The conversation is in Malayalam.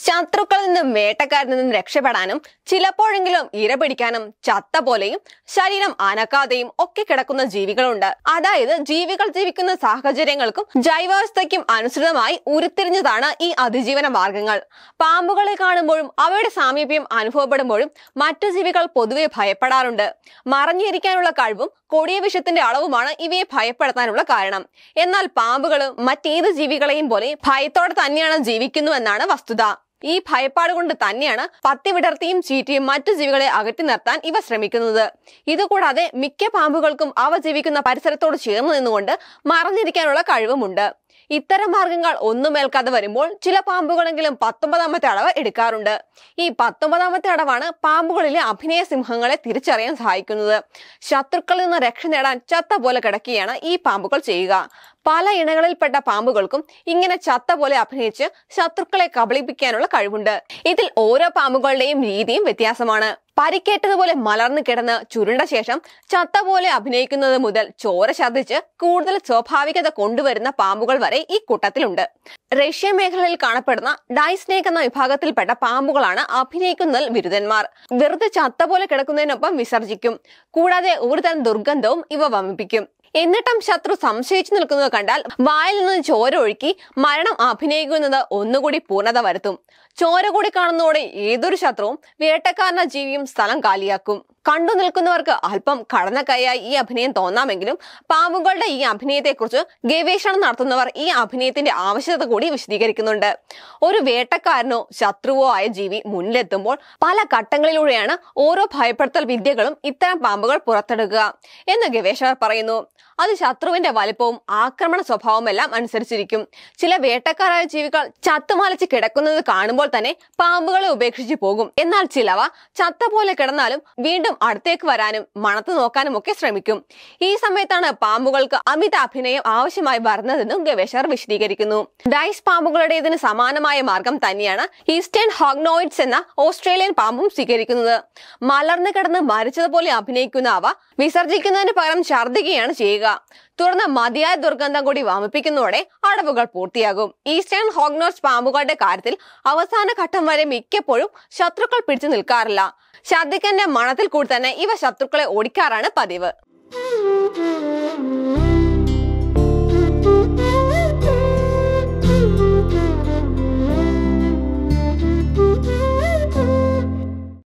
ശത്രുക്കളിൽ നിന്നും വേട്ടക്കാരിൽ നിന്നും രക്ഷപ്പെടാനും ചിലപ്പോഴെങ്കിലും ഇര പിടിക്കാനും ചത്ത പോലെയും ശരീരം അനക്കാതെയും ഒക്കെ കിടക്കുന്ന ജീവികളുണ്ട്. അതായത് ജീവികൾ ജീവിക്കുന്ന സാഹചര്യങ്ങൾക്കും ജൈവാവസ്ഥയ്ക്കും അനുസൃതമായി ഉരുത്തിരിഞ്ഞതാണ് ഈ അതിജീവന മാർഗങ്ങൾ. പാമ്പുകളെ കാണുമ്പോഴും അവയുടെ സാമീപ്യം അനുഭവപ്പെടുമ്പോഴും മറ്റു ജീവികൾ പൊതുവെ ഭയപ്പെടാറുണ്ട്. മറഞ്ഞിരിക്കാനുള്ള കഴിവും കൊടിയ വിഷത്തിന്റെ അളവുമാണ് ഇവയെ ഭയപ്പെടുത്താനുള്ള കാരണം. എന്നാൽ പാമ്പുകളും മറ്റേത് ജീവികളെയും പോലെ ഭയത്തോടെ തന്നെയാണ് ജീവിക്കുന്നുവെന്നാണ് വസ്തുത. ഈ ഭയപ്പാട് കൊണ്ട് തന്നെയാണ് പത്തി വിടർത്തിയും ചീറ്റിയും മറ്റു ജീവികളെ അകറ്റി നിർത്താൻ ഇവ ശ്രമിക്കുന്നത്. ഇതുകൂടാതെ മിക്ക പാമ്പുകൾക്കും അവ ജീവിക്കുന്ന പരിസരത്തോട് ചേർന്ന് നിന്നുകൊണ്ട് മറഞ്ഞിരിക്കാനുള്ള കഴിവുമുണ്ട്. ഇത്തരം മാർഗങ്ങൾ ഒന്നുമേൽക്കാതെ വരുമ്പോൾ ചില പാമ്പുകളെങ്കിലും 19ാമത്തെ അടവ് എടുക്കാറുണ്ട്. ഈ 19ാമത്തെ അടവാണ് പാമ്പുകളിലെ അഭിനയ സിംഹങ്ങളെ തിരിച്ചറിയാൻ സഹായിക്കുന്നത്. ശത്രുക്കളിൽ നിന്ന് രക്ഷ നേടാൻ ചത്ത പോലെ കിടക്കുകയാണ് ഈ പാമ്പുകൾ ചെയ്യുക. പല ഇണകളിൽപ്പെട്ട പാമ്പുകൾക്കും ഇങ്ങനെ ചത്ത പോലെ അഭിനയിച്ച് ശത്രുക്കളെ കബളിപ്പിക്കാനുള്ള കഴിവുണ്ട്. ഇതിൽ ഓരോ പാമ്പുകളുടെയും രീതിയും വ്യത്യാസമാണ്. പരിക്കേറ്റതുപോലെ മലർന്നു കിടന്ന് ചുരുണ്ട ശേഷം ചത്ത പോലെ അഭിനയിക്കുന്നത് മുതൽ ചോര ഛർദ്ദിച്ച് കൂടുതൽ സ്വാഭാവികത കൊണ്ടുവരുന്ന പാമ്പുകൾ വരെ ഈ കൂട്ടത്തിലുണ്ട്. റഷ്യൻ മേഖലയിൽ കാണപ്പെടുന്ന ഡൈസ്നേക്ക് എന്ന വിഭാഗത്തിൽപ്പെട്ട പാമ്പുകളാണ് അഭിനയിക്കുന്നതിൽ ബിരുദന്മാർ. വെറുതെ ചത്ത പോലെ കിടക്കുന്നതിനൊപ്പം വിസർജിക്കും. കൂടാതെ ഒരുതരം ദുർഗന്ധവും ഇവ വമിപ്പിക്കും. എന്നിട്ടും ശത്രു സംശയിച്ചു നിൽക്കുന്നത് കണ്ടാൽ വായിൽ നിന്ന് ചോര ഒഴുക്കി മരണം അഭിനയിക്കുന്നത് ഒന്നുകൂടി പൂർണ്ണത വരുത്തും. ചോര കൂടി കാണുന്നതോടെ ഏതൊരു ശത്രുവും വേട്ടക്കാരന ജീവിയും സ്ഥലം കാലിയാക്കും. കണ്ടു നിൽക്കുന്നവർക്ക് അല്പം കടന്ന കൈയായി ഈ അഭിനയം തോന്നാമെങ്കിലും പാമ്പുകളുടെ ഈ അഭിനയത്തെക്കുറിച്ച് ഗവേഷണം നടത്തുന്നവർ ഈ അഭിനയത്തിന്റെ ആവശ്യകത കൂടി വിശദീകരിക്കുന്നുണ്ട്. ഒരു വേട്ടക്കാരനോ ശത്രുവോ ആയ ജീവി മുന്നിലെത്തുമ്പോൾ പല ഘട്ടങ്ങളിലൂടെയാണ് ഓരോ ഭയപ്പെടുത്തൽ വിദ്യകളും ഇത്തരം പാമ്പുകൾ പുറത്തെടുക്കുക എന്ന് ഗവേഷകർ പറയുന്നു. അത് ശത്രുവിന്റെ വലിപ്പവും ആക്രമണ സ്വഭാവവും എല്ലാം അനുസരിച്ചിരിക്കും. ചില വേട്ടക്കാരായ ജീവികൾ ചത്തുമലച്ച് കിടക്കുന്നത് കാണുമ്പോൾ തന്നെ പാമ്പുകളെ ഉപേക്ഷിച്ച് പോകും. എന്നാൽ ചിലവ ചത്ത പോലെ കിടന്നാലും വീണ്ടും അടുത്തേക്ക് വരാനും മണത്ത് നോക്കാനും ഒക്കെ ശ്രമിക്കും. ഈ സമയത്താണ് പാമ്പുകൾക്ക് അമിത അഭിനയം ആവശ്യമായി വരുന്നതെന്നും ഗവേഷകർ വിശദീകരിക്കുന്നു. ഡൈസ് പാമ്പുകളുടേതിന് സമാനമായ മാർഗം തന്നെയാണ് ഈസ്റ്റേൺ ഹോഗ്നോയിഡ്സ് എന്ന ഓസ്ട്രേലിയൻ പാമ്പും സ്വീകരിക്കുന്നത്. മലർന്നു കിടന്ന് മരിച്ചതുപോലെ അഭിനയിക്കുന്ന അവ വിസർജിക്കുന്നതിന് പകരം ഛർദ്ദിക്കുകയാണ് ചെയ്യുക. തുടർന്ന് മതിയായ ദുർഗന്ധം കൂടി വമിപ്പിക്കുന്നതോടെ അടവുകൾ പൂർത്തിയാകും. ഈസ്റ്റേൺ ഹോഗ്നോയിഡ്സ് പാമ്പുകളുടെ കാര്യത്തിൽ അവസാന ഘട്ടം വരെ മിക്കപ്പോഴും ശത്രുക്കൾ പിടിച്ചു നിൽക്കാറില്ല. ഛർദ്ദിക്കന്റെ മണത്തിൽ കൂടി തന്നെ ഇവ ശത്രുക്കളെ ഓടിക്കാറാണ് പതിവ്.